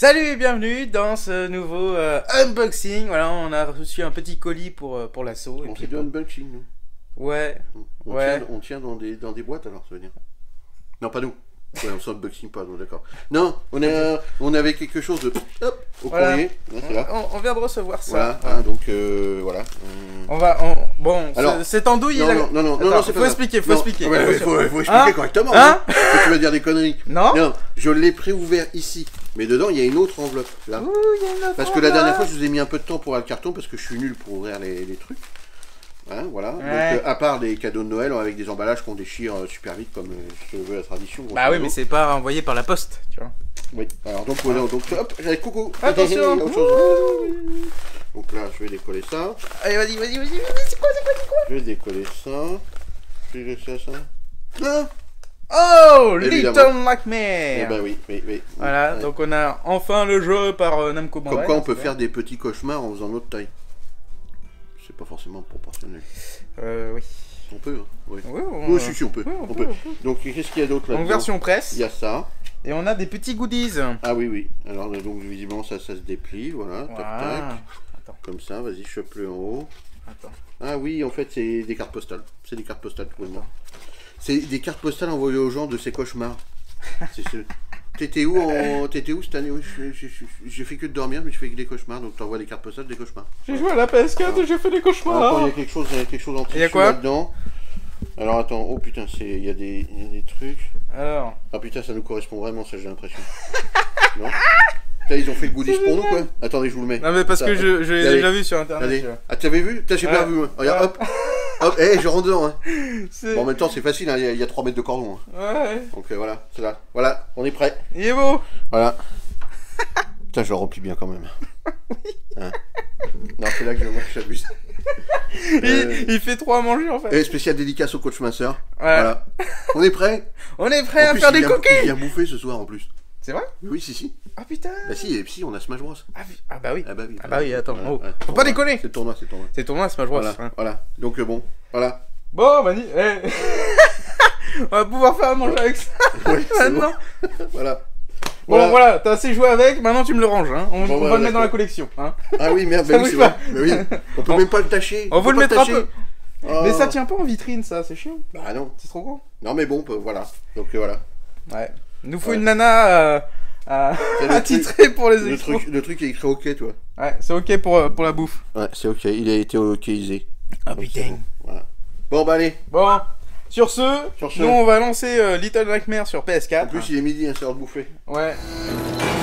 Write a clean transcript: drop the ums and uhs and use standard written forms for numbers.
Salut et bienvenue dans ce nouveau unboxing. Voilà, on a reçu un petit colis pour l'assaut. On fait du unboxing, nous. Ouais. On tient dans des boîtes, alors, ça veut dire. Non, pas nous. Ouais, on s'unboxing pas, donc d'accord. Non, on avait quelque chose de... Hop, au courrier. Là, on vient de recevoir ça. Voilà, hein, donc voilà. Bon, alors, cette andouille... Non, c'est pas faut expliquer, faut expliquer. Ouais, faut expliquer correctement. Hein tu vas dire des conneries. Non, je l'ai préouvert ici. Mais dedans, il y a une autre enveloppe, là. Ouh, il y a une autre parce que la dernière fois, je vous ai mis un peu de temps pour le carton, parce que je suis nul pour ouvrir les trucs. Hein, voilà. Ouais. Donc, à part les cadeaux de Noël avec des emballages qu'on déchire super vite, comme je veux la tradition. Bah oui, mais c'est pas envoyé par la poste, tu vois. Oui, alors donc, hop, coucou. Attention. Donc là, je vais décoller ça. Allez, vas-y, c'est quoi Je vais décoller ça. Je vais laisser ça. Ah, Oh, évidemment. Little Nightmare. Eh ben oui. Voilà, Ouais. donc on a enfin le jeu par Namco Bandai. Comme quoi, on peut faire des petits cauchemars en faisant notre taille. C'est pas forcément proportionnel. Oui. On peut, hein. Oui. Oui, Si, on peut. Oui, on peut. Donc, qu'est-ce qu'il y a d'autre là-dedans? En version presse. Il y a ça. Et on a des petits goodies. Ah oui. Alors, donc, visiblement, ça se déplie. Voilà. Tac, tac. Attends. Comme ça, vas-y, chope-le en haut. Attends. Ah oui, en fait, c'est des cartes postales. C'est des cartes postales, tout le monde. C'est des cartes postales envoyées aux gens de ces cauchemars. T'étais où cette année? J'ai fait que de dormir, mais je fais que des cauchemars, donc t'envoies des cartes postales, des cauchemars. J'ai joué à la PS4 et j'ai fait des cauchemars. Alors, il y a quelque chose en tissu là-dedans. Alors attends, oh putain, il y a des trucs. Alors. Ah putain, ça nous correspond vraiment, ça, j'ai l'impression. Non? Putain, ils ont fait le goodies pour nous, quoi. Attendez, je vous le mets. Non, mais parce que je l'ai déjà vu sur internet. Allez. Ah, tu avais vu? Putain, j'ai pas vu, moi. Regarde, hop. Hop, je rentre dedans, hein. Bon, en même temps, c'est facile, hein. Il y a 3 mètres de cordon. Hein. Ouais. Donc voilà, c'est là. Voilà, on est prêt. Il est beau. Voilà. Putain, je le remplis bien quand même. Hein. Non, c'est là que moi j'abuse. Il fait trop à manger en fait. Et spécial dédicace au coach minceur. Ouais. Voilà. On est prêt? On est prêt à faire des cookies. Il vient bouffer ce soir en plus. C'est vrai? Oui, si. Ah putain. Bah si, on a Smash Bros. Ah bah oui. Ah bah oui, attends. Voilà, Oh. ouais. Faut pas déconner. C'est tournoi. C'est tournoi Smash Bros. Voilà. Donc bon, voilà. Bon, Mani. On va pouvoir faire à manger avec ça. Oui, maintenant. Bon. Voilà. Bon, voilà, t'as assez joué avec, maintenant tu me le ranges, hein. On va le mettre dans la d'accord. collection, hein. Ah oui, merde, Ça bah oui, bouge c'est pas. vrai. Mais oui. On peut même pas le tâcher. On va le mettre un peu. Oh. Mais ça tient pas en vitrine, ça, c'est chiant. Bah non. C'est trop grand. Non mais bon, voilà. Donc voilà. Ouais. Il nous faut une nana attitrée pour les expos. Le truc est écrit OK, toi. Ouais, c'est ok pour la bouffe. Ouais, c'est OK. Il a été OKisé. Ah putain. Voilà. Bon, bah allez. Bon, sur ce, Sur ce. nous on va lancer Little Nightmare sur PS4. En plus, il est midi, hein, c'est l'heure de bouffer. Ouais.